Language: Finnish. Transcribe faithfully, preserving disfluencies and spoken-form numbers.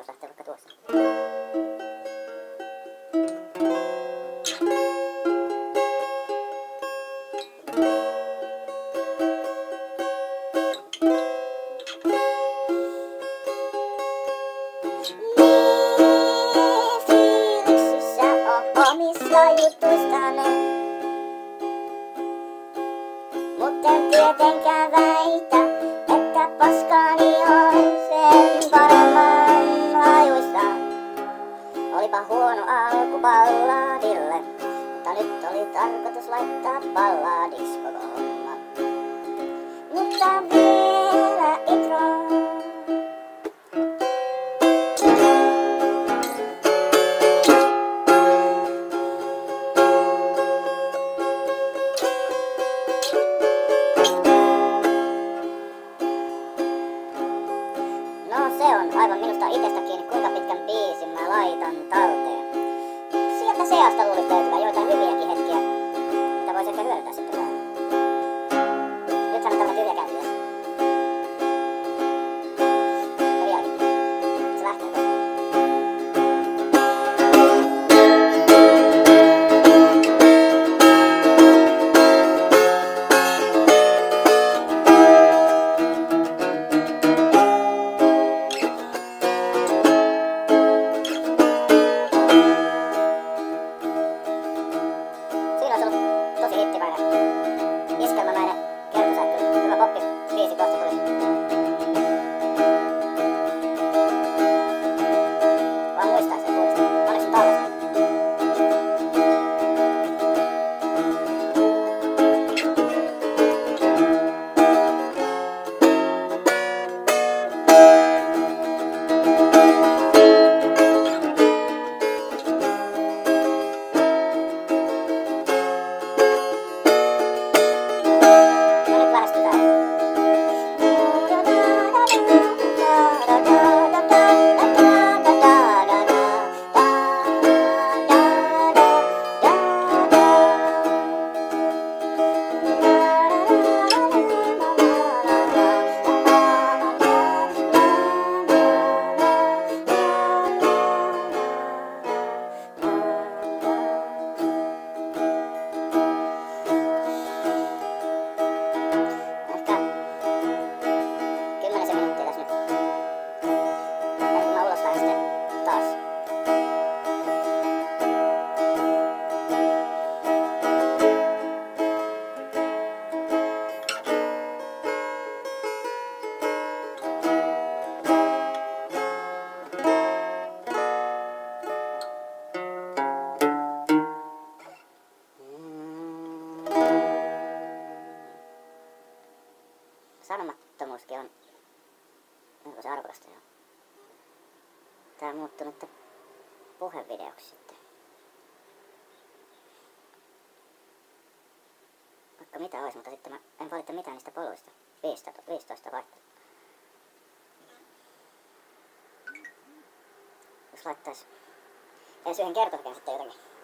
vois lähteä vaikka tuossa. Omissa jutuistani, mutten tietenkään väitä, että paskani on sen paremman hajuista. Olipa huono alku balladille, mutta nyt oli tarkoitus laittaa balladiksi koko homma. Mutta vielä intro. No se on aivan minusta itsestä kiinni, kuinka pitkän biisin mä laitan talteen. Sieltä seasta luulisi löytyvän joitain hyviäkin hetkiä, mitä voisi ehkä hyödyntää sitten vähän. Nythän on tämmönen tyhjä käynti tässä. No vieläkin. Se lähtee tästä. Tosi hittimäinen, iskelmämäinen kertosähkö, hyvä poppi, biisi kohta tuli. Vaan muistais sen kuulista. Onneksi sun tallessa. Sanomattomuuskin on onko se arvokasta joo. Tää on muuttunut puhevideoksi sitten. Vaikka mitä ois, mutta sitten mä en valita mitään niistä poluista. viisitoista vaihtoa. Jos laittais edes yhden kertosäkeen sitten jotenkin.